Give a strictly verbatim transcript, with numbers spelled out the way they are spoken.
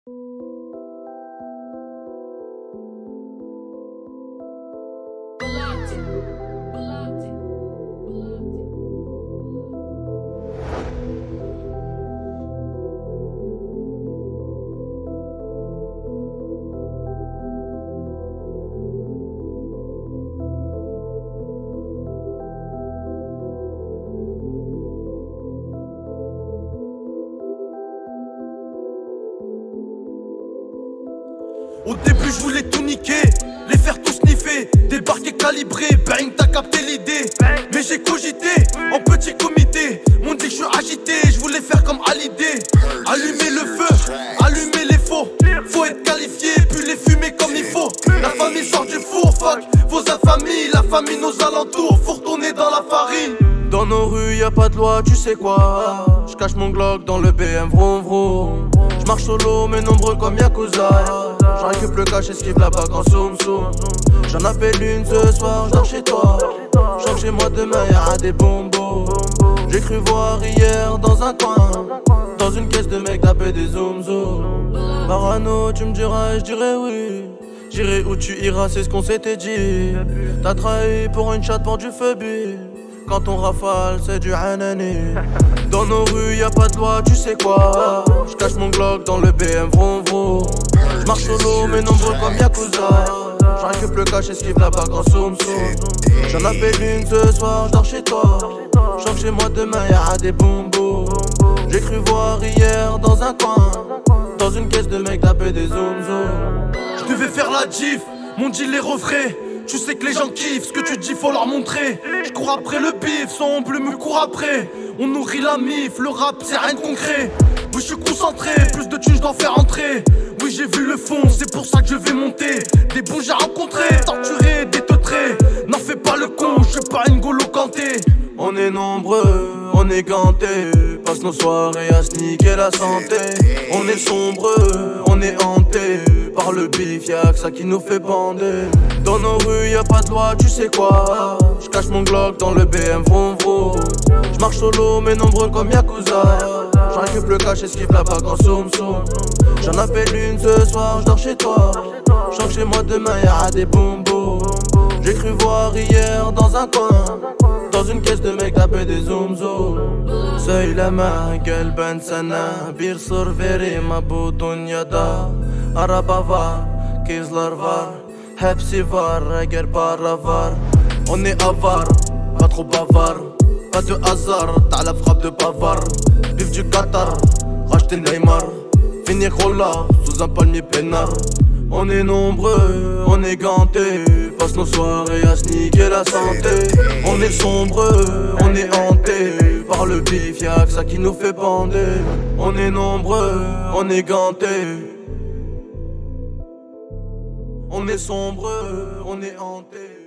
Au début je voulais tout niquer, les faire tous sniffer, débarquer calibré, bang t'as capté l'idée. Mais j'ai cogité, en petit comité, m'ont dit que je suis agité, je voulais faire comme Hallyday. Allumer le feu, allumer les faux, faut être qualifié, puis les fumer comme il faut. La famille sort du four, fuck vos infamies, la famille nos alentours, faut retourner dans la farine. Dans nos rues y'a pas de loi, tu sais quoi. Je cache mon Glock dans le B M, vroom vroom. Je marche solo mais nombreux comme Yakuza. Je récupère le cash, esquive la bague en soum soum. J'en appelle une ce soir, je dors chez toi. Je rentre chez moi demain, y'aura des bonbons. J'ai cru voir hier dans un coin, dans une caisse de mecs taper des zoom zoom. Parano, tu me diras et je dirais oui. J'irai où tu iras, c'est ce qu'on s'était dit. T'as trahi pour une chatte pour du phobie. Quand on rafale, c'est du hanani. Dans nos rues, y'a pas de loi, tu sais quoi. Je cache mon Glock dans le B M, vroom vroom. Je marche solo, mais nombreux comme Yakuza. Je récupère le cash, esquive la bague en soum soum. J'en appelle une ce soir, je dors chez toi. Je rentre chez moi demain, y'aura des bonbons. J'ai cru voir hier dans un coin, dans une caisse de mecs taper des zoom zoom. Je devais faire la gif, mon deal est refrais. Tu sais que les gens kiffent, ce que tu dis faut leur montrer. Je cours après le bif, son bleu me court après. On nourrit la mif, le rap c'est rien de concret. Oui je suis concentré, plus de thunes je dois faire entrer. Oui j'ai vu le fond, c'est pour ça que je vais monter. Des bons j'ai rencontré, torturé, déteutré. N'en fais pas le con, je suis pas une Golo Kanté. On est nombreux, on est gantés. Passe nos soirées à se niquer la santé. On est sombreux, on est hantés par le bif, y'a que ça qui nous fait bander. Dans nos rues y'a pas de loi, tu sais quoi. Je cache mon Glock dans le B M, vroom vroom. Je marche solo mais nombreux comme Yakuza. Je récupère le cash, esquive la bague en soum soum. J'en appelle une ce soir, je dors chez toi. Je rentre chez moi demain, y'aura des bonbons. J'ai cru voir hier dans un coin, dans une caisse de mecs taper des zoom zoom. Söyleme gel sana bir sır vereyim bu dünyada. Araba var, kızlar var, hepsi var eğer para var. On est avare, pas trop bavard, pas de hasard, t'as la frappe de bavard. Bif du Qatar, racheter Neymar, finir Rolla sous un palmier peinard. On est nombreux, on est gantés, passe nos soirées à se niquer la santé. On est sombreux, on est hantés par le bif, y'a que ça qui nous fait bander. On est nombreux, on est gantés. On est sombreux, on est hantés.